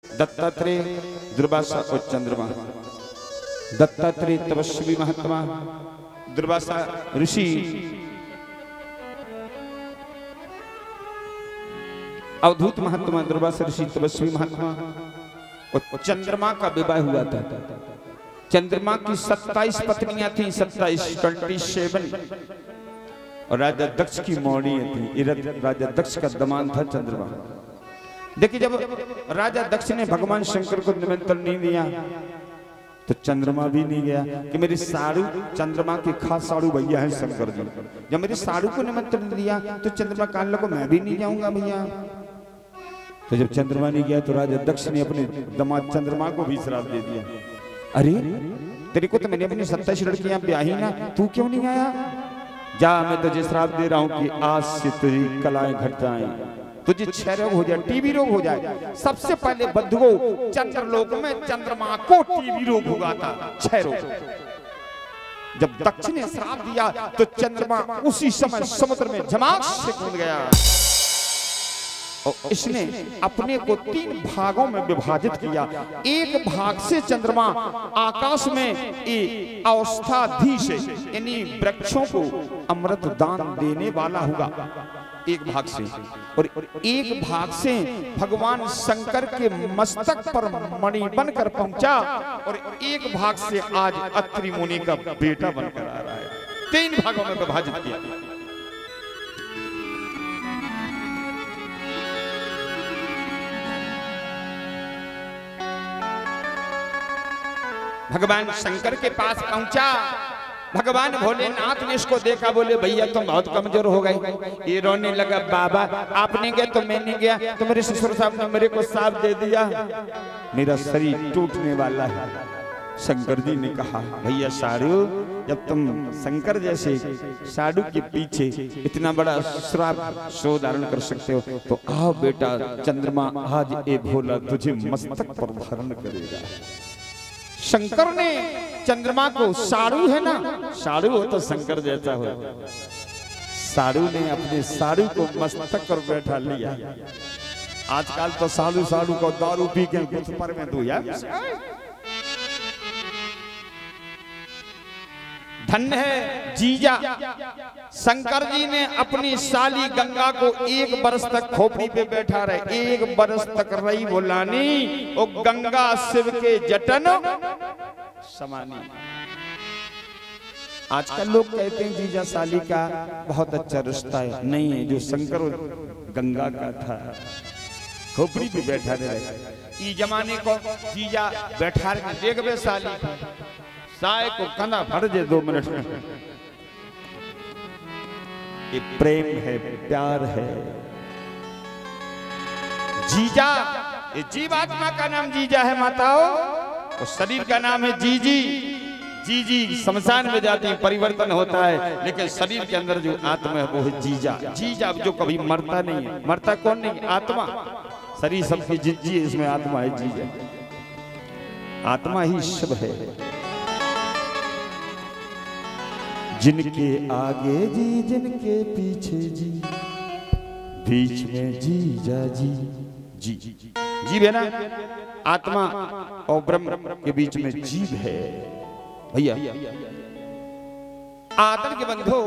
दत्तात्रेय, दुर्वासा और चंद्रमा। दत्तात्रेय तपस्वी महात्मा, दुर्वासा ऋषि, अवधूत महात्मा, दुर्वासा ऋषि तपस्वी महात्मा। और चंद्रमा का विवाह हुआ था। चंद्रमा की 27 पत्नियां थी, 27 और राजा दक्ष की मौड़ी थी। राजा दक्ष का दमान था चंद्रमा। देखिए, जब राजा दक्ष ने भगवान शंकर को निमंत्रण नहीं दिया तो चंद्रमा भी नहीं गया कि मेरी साड़ू, चंद्रमा के खास साड़ू भैया है शंकर जी। जब मेरी साड़ू को निमंत्रण दिया तो चंद्रमा कान लगा मैं भी नहीं जाऊंगा भैया। तो जब चंद्रमा नहीं गया तो राजा दक्ष ने अपने दामाद चंद्रमा को भी श्राप दे दिया। अरे तेरे को तो मैंने अपनी 27 लड़कियां ब्याही ना, तू क्यों नहीं आया? जा, मैं तुझे श्राप दे रहा हूं कि आज से तुझी कलाएं घट जाएं, तुझे क्षय रोग हो जाए, टीबी रोग हो जाए। सबसे पहले बंधुओं, चंद्रलोक में चंद्रमा को टीबी रोग हुआ था, क्षय रोग। जब दक्ष ने श्राप दिया तो चंद्रमा उसी समय समुद्र में झमाक से कूद गया और इसने अपने को 3 भागों में विभाजित किया। एक भाग से चंद्रमा आकाश में अवस्थाधीश यानी वृक्षों को अमृत दान देने वाला हुआ, एक भाग से। और एक भाग से भगवान शंकर के मस्तक पर मणि बनकर पहुंचा और एक भाग से आज अत्रि मुनि का बेटा बनकर आ रहा है। 3 भागों में विभाजित किया। भगवान शंकर के पास पहुंचा। भगवान भोलेनाथ ने इसको देखा, बोले भैया तुम बहुत कमजोर हो गए। ये रोने लगा, बाबा आपने गया तो मैं नहीं गया, तो मेरे ससुर साहब ने मेरे को साथ दे दिया, मेरा शरीर टूटने वाला है। शंकर जी ने कहा, भैया साधु, जब तुम शंकर जैसे साधु के पीछे इतना बड़ा श्राप सो धारण कर सकते हो तो आओ बेटा, चंद्रमा आज ए भोला तुझे मस्तक पर धारण करेगा। शंकर ने चंद्रमा को, साड़ू है ना, साड़ू हो तो शंकर जैसा हो, साड़ू ने अपने साड़ू को मस्तक पर बैठा लिया। आजकल तो साड़ू को दारू पी के कुछ पर में दो यार। धन्य है जीजा, शंकर जी ने अपनी साली गंगा को 1 बरस तक खोपड़ी पे बैठा रहे। 1 बरस तक रही बोलानी, वो गंगा शिव के जटन समानी। आजकल लोग कहते हैं जीजा साली का बहुत अच्छा रिश्ता है, नहीं है। जो शंकर और गंगा का था, खोपड़ी पे बैठा रहे। इस जमाने को जीजा बैठा रहे, देख बे साली साय को कंधा भर दे 2 मिनट में। ये प्रेम है, प्यार है। जीजा, ये जीवात्मा का नाम जीजा है माताओं, और शरीर का नाम है जीजी। जीजी शमशान में जाती, परिवर्तन होता है, लेकिन शरीर के अंदर जो आत्मा है वो है जीजा। जीजा जो कभी मरता नहीं है। मरता कौन नहीं? आत्मा। शरीर सबकी जीजी है, इसमें आत्मा है जीजा। आत्मा ही शिव है। जिनके आगे जी, जिनके पीछे जी, बीच में जीजा जी। जी जीव है ना, आत्मा और ब्रह्म के बीच में जीव है भैया। आदर के बंधो,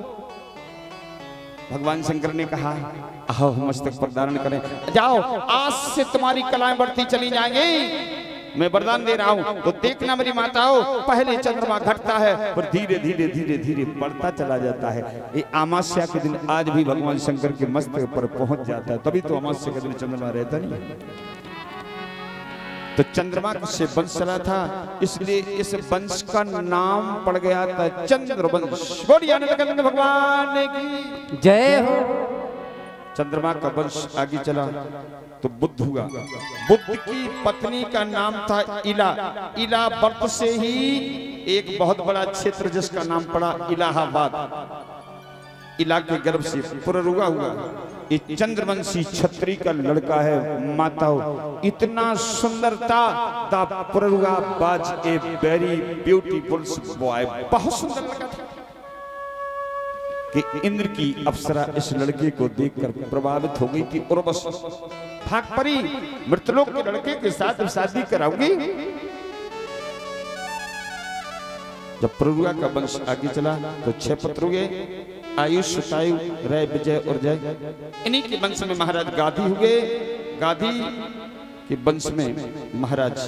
भगवान शंकर ने कहा, आओ मस्तक पर धारण करें, जाओ आज से तुम्हारी कलाएं बढ़ती चली जाएंगी, मैं वरदान दे रहा हूं। तो देखना मेरी माताओं, पहले चंद्रमा घटता है और धीरे धीरे धीरे धीरे बढ़ता चला जाता है। ये अमावस्या के दिन आज भी भगवान शंकर के मस्तक पर पहुंच जाता है, तभी तो अमावस्या के दिन चंद्रमा रहता नहीं। तो चंद्रमा से वंश चला था, इसलिए इस वंश का नाम पड़ गया था चंद्रवंश। बोलिए आनंद भगवान की जय हो। चंद्रमा का वंश आगे चला तो बुद्ध हुआ। बुद्ध की पत्नी का नाम था इला। इला वर्त से ही एक बहुत बड़ा क्षेत्र जिसका नाम पड़ा इलाहाबाद। इला के गर्भ से पुररुआ हुआ। ये चंद्रवंशी छत्री का लड़का है माताओं। इतना सुंदरता दा पुररुआ बाज ए वेरी ब्यूटीफुल बॉय, बहुत सुंदर लगा था। कि इंद्र की अप्सरा इस लड़के को देखकर प्रभावित हो गई कि उर्वशी भाग पड़ी, मृतलोक के लड़के के साथ शादी कराऊंगी। जब प्ररुआ का वंश आगे चला तो 6 पुत्र हुए, आयुष, तायु, रय, विजय और जय। इन्हीं के वंश में महाराज गाधी हुए। गाधी के वंश में महाराज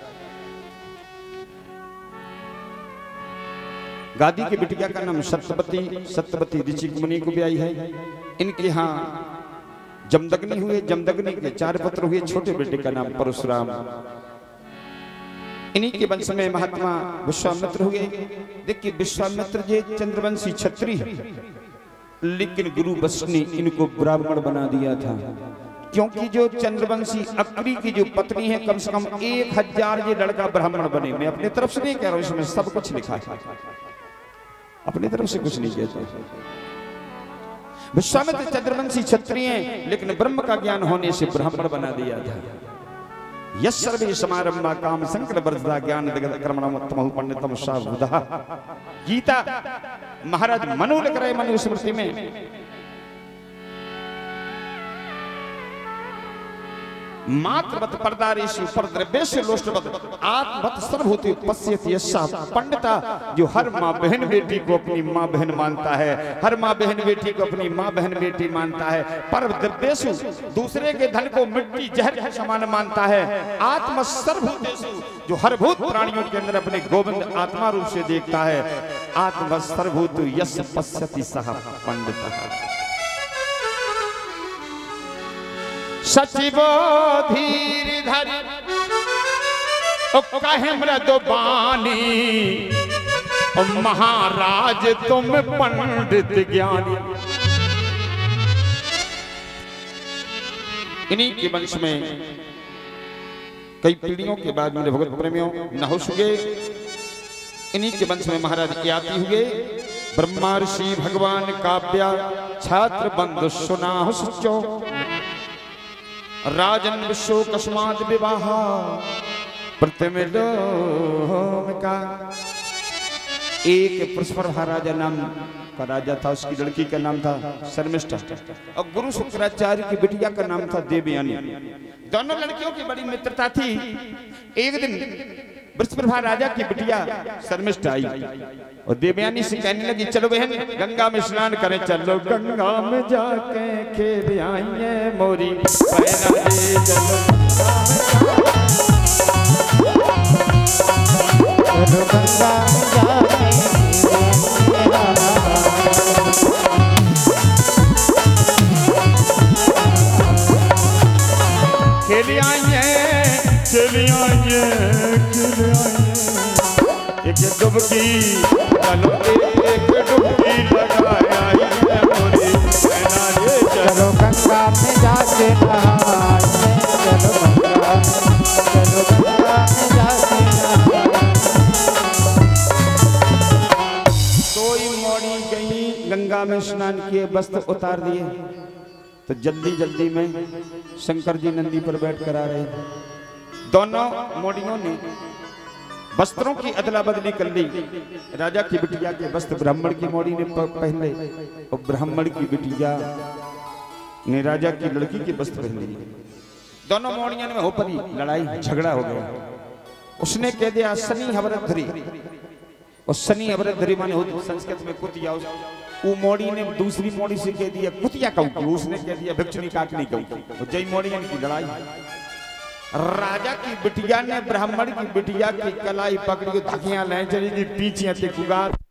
गादी की बिटिया का नाम सत्यवती, सत्यवती ऋषि मुनि को ब्याई है। इनके यहाँ जमदग्नि हुए। जमदग्नि के 4 पुत्र हुए। छोटे बेटे का नाम परशुराम। इन्हीं के वंश में महात्मा विश्वामित्र हुए। देखिए विश्वामित्र जी चंद्रवंशी क्षत्रिय, लेकिन गुरु वशिष्ठ ने इनको ब्राह्मण बना दिया था, क्योंकि जो चंद्रवंशी अक्री की जो पत्नी है कम से कम 1000 ये लड़का ब्राह्मण बने। मैं अपनी तरफ से नहीं कह रहा हूं, इसमें सब कुछ लिखा है, अपनी तरफ से कुछ नहीं कहता। विश्वामित्र चंद्रवंशी क्षत्रिय हैं, लेकिन ब्रह्म का ज्ञान होने से ब्राह्मण बना दिया था। यस सर्वे समारंभा काम संकट वर्धता ज्ञान कर्मणोत्तम पंडितम शाबुधा। गीता महाराज मनु लिख रहे, मनुस्मृति में मातृवत परदारेषु परद्रव्येषु लोष्टवत आत्मवत सर्वभूते पश्यति यस्सा। पंडिता जो हर माँ बहन बेटी को अपनी माँ बहन मानता है, हर माँ बहन बेटी को अपनी माँ बहन बेटी मानता है, परद्रव्येषु दूसरे के धन को मिट्टी जहर के समान मानता है, आत्म सर्वभूतेषु जो हर भूत प्राणियों के अंदर अपने गोविंद आत्मा रूप से देखता है, आत्म सर्वभूत यस्य पश्यति सः पंडितः। सचिवो धीर धरि कहे मृदु बानी, महाराज तुम पंडित ज्ञानी। इन्हीं के वंश में कई पीढ़ियों के बाद मेरे भगत प्रेमियों नहुष हुए। इन्हीं के वंश में महाराज याति हुए। ब्रह्मा ऋषि भगवान काव्या छात्र बंधु सुनाहु सुचो, राजन विश्व कस्माद विवाह प्रतिमिलोम का। एक पुष्परभा राजा नाम का राजा था, उसकी लड़की का नाम था शर्मिष्ठा, और गुरु शुक्राचार्य की बिटिया का नाम था देवयानी। दोनों लड़कियों की बड़ी मित्रता थी। एक दिन पुष्परभा राजा की बिटिया शर्मिष्ठा आई और देवयानी से कहने लगी, चलो बहन गंगा में स्नान करें। चलो गंगा में जाके खेल आइए मोरी बहना रे, चलो गंगा में जाके खेल आइए, खेल आइए, खेल आइए। एक डुबकी चलो, एक डुबकी लगाया मोरी बहना रे, चलो गंगा में जाके नहाइए, चलो गंगा में जाके नहाइए। कोई मोड़ी गई, गंगा में स्नान किए, वस्त्र उतार दिए, तो जल्दी जल्दी में शंकर जी नंदी पर बैठ कर आ रहे थे। दोनों मोड़ियों ने वस्त्रों की अदला बदली कर ली। राजा की बिटिया के वस्त्र ब्राह्मण की मोड़ी ने पहने और ब्राह्मण की बिटिया ने राजा की लड़की के वस्त्र पहन लिए। दोनों मोड़ियों में हो पड़ी लड़ाई, झगड़ा हो गया। उसने कह दिया शनि हवरधरी, और शनि हवरधरी माने संस्कृत में कुतिया। वो मोड़ी ने दूसरी मोड़ी से कह दिया कुतिया कहूँ, उसने कह दिया भिक्षुनी काटनी कहूँ। जय मोड़ियन की लड़ाई। राजा की बिटिया ने ब्राह्मण की बिटिया की कलाई पकड़ी, धकियां ले चली, पीछे से कुगार